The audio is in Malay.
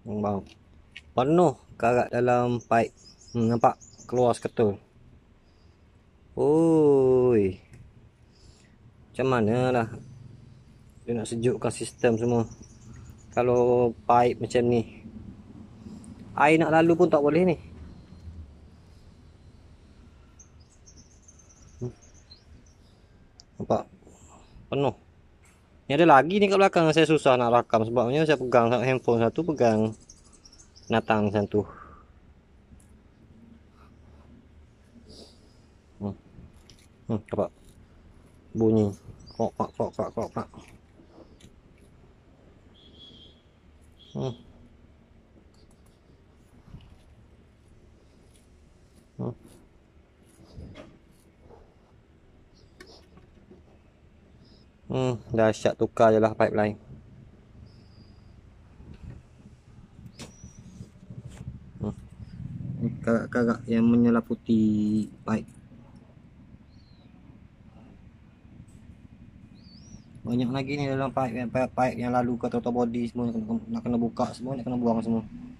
Bang, penuh karat dalam pipe. Nampak keluar seketul. Oi, macam mana lah dia nak sejukkan sistem semua kalau pipe macam ni. Air nak lalu pun tak boleh ni. Nampak penuh. Ni ada lagi ni kat belakang, saya susah nak rakam sebabnya saya pegang handphone satu, pegang binatang satu. Nampak bunyi krok pak krok pak krok pak. Dahsyat, tukar je lah pipeline. Karat-karat yang menyelaputi pipe. Banyak lagi ni dalam pipe yang lalu ke atau body semua nak kena buka semua, nak kena buang semua.